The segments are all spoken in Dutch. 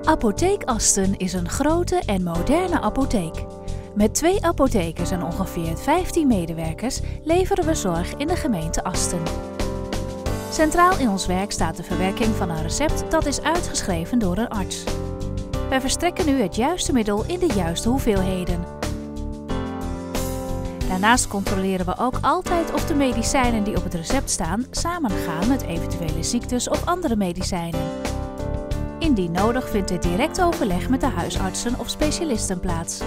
Apotheek Asten is een grote en moderne apotheek. Met 2 apothekers en ongeveer 15 medewerkers leveren we zorg in de gemeente Asten. Centraal in ons werk staat de verwerking van een recept dat is uitgeschreven door een arts. Wij verstrekken u het juiste middel in de juiste hoeveelheden. Daarnaast controleren we ook altijd of de medicijnen die op het recept staan samengaan met eventuele ziektes of andere medicijnen. Indien nodig vindt er direct overleg met de huisartsen of specialisten plaats.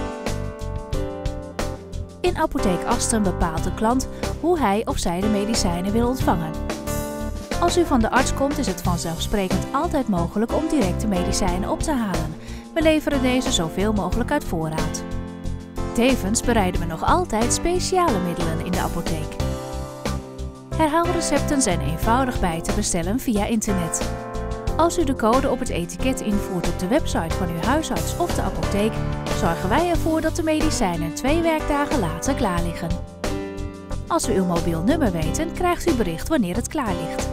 In Apotheek Asten bepaalt de klant hoe hij of zij de medicijnen wil ontvangen. Als u van de arts komt is het vanzelfsprekend altijd mogelijk om direct de medicijnen op te halen. We leveren deze zoveel mogelijk uit voorraad. Tevens bereiden we nog altijd speciale middelen in de apotheek. Herhaalrecepten zijn eenvoudig bij te bestellen via internet. Als u de code op het etiket invoert op de website van uw huisarts of de apotheek, zorgen wij ervoor dat de medicijnen 2 werkdagen later klaar liggen. Als we uw mobiel nummer weten, krijgt u bericht wanneer het klaar ligt.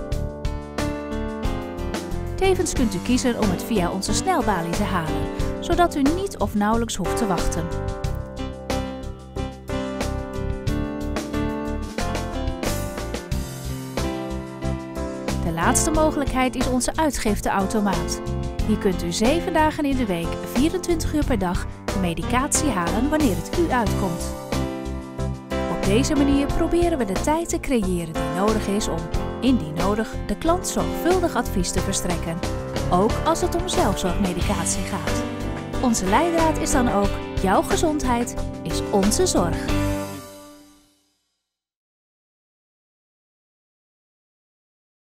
Tevens kunt u kiezen om het via onze snelbalie te halen, zodat u niet of nauwelijks hoeft te wachten. De laatste mogelijkheid is onze uitgifteautomaat. Hier kunt u 7 dagen in de week, 24 uur per dag, de medicatie halen wanneer het u uitkomt. Op deze manier proberen we de tijd te creëren die nodig is om, indien nodig, de klant zorgvuldig advies te verstrekken. Ook als het om zelfzorgmedicatie gaat. Onze leidraad is dan ook: jouw gezondheid is onze zorg.